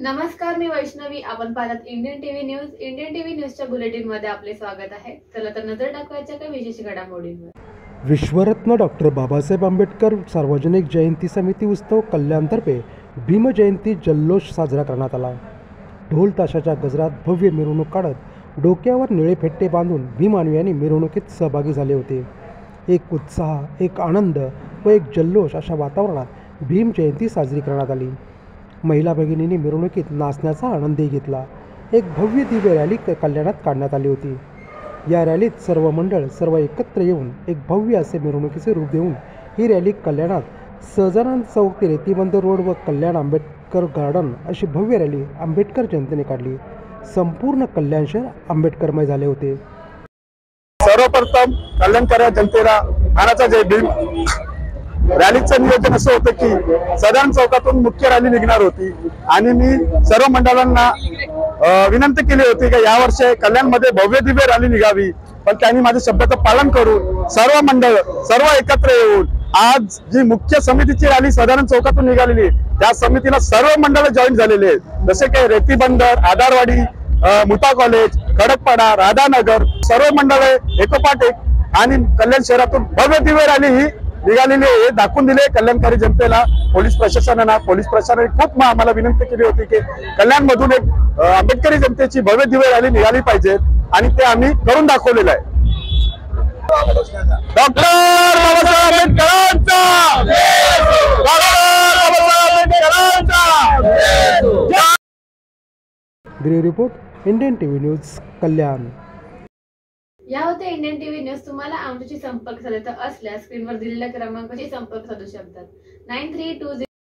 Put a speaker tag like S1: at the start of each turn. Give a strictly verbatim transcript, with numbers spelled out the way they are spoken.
S1: नमस्कार, मी वैष्णवी. आपण पाहतात Indian TV news. Indian TV न्यूजच्या बुलेटिन मध्ये आपले स्वागत आहे. चला तर नजर टाकवायच्या काही विशेष घडामोडींवर.
S2: विश्वरत्न डॉक्टर बाबासाहेब आंबेडकर सार्वजनिक जयंती समिती उत्सव कल्याणतर्फे भीम जयंती जल्लोष साजरा करण्यात आला. ढोल ताशाच्या गजरात भव्य मिरवणूक काढत डोक्यावर निळे फेट्टे बांधून भीम अनुयायी मिरवणुकीत सहभागी झाले होते. एक उत्साह, एक आनंद व एक जल्लोष अशा वातावरणात भीम जयंती साजरी करण्यात आली. महिला भगिनींनी मिरवणुकीत नाचण्याचा आनंदही घेतला. एक भव्य दिव्य रॅली कल्याणात काढण्यात आली होती. या रॅलीत सर्व मंडळ सर्व एकत्र येऊन एक भव्य असे मिरवणुकीचे रूप देऊन ही रॅली कल्याणात सहजानंद चौक ते रेतीबंद रोड व कल्याण आंबेडकर गार्डन अशी भव्य रॅली आंबेडकर जयंतीने काढली. संपूर्ण कल्याण शहर आंबेडकरमय झाले होते.
S3: सर्वप्रथम कल्याणकर जनतेला मानाचा जय भीम. रॅलीचं नियोजन असं होतं की सदान चौकातून मुख्य रॅली निघणार होती आणि मी सर्व मंडळांना विनंती केली होती की यावर्षी कल्याणमध्ये भव्य दिव्य रॅली निघावी, पण त्यांनी माझ्या शब्दाचं पालन करून सर्व मंडळ सर्व एकत्र येऊन आज जी मुख्य समितीची रॅली सदानंद चौकातून निघालेली त्या समितीला सर्व मंडळ जॉईन झालेले आहेत. जसे की रेतीबंदर, आधारवाडी, मुता कॉलेज, खडकपाडा, राधानगर सर्व मंडळे एकोपाठ एक आणि कल्याण शहरातून भव्य दिव्य रॅली ही निघालेली आहे. दाखवून दिले कल्याणकारी जनतेला. पोलीस प्रशासनानं पोलीस प्रशासनाने खूप आम्हाला विनंती केली होती की कल्याण मधून एक आंबेडकरी जनतेची भव्य दिव्य रॅली निघाली पाहिजे आणि ते आम्ही करून दाखवलेलं आहे. डॉक्टर बाबासाहेब आंबेडकरांचा
S2: bureau report, Indian TV news, Kalyan.
S1: या होते इंडियन टीव्ही न्यूज. तुम्हाला आमच्याशी संपर्क साधायचा असल्यास स्क्रीनवर दिलेल्या क्रमांकाशी संपर्क साधू शकतात. Nine three to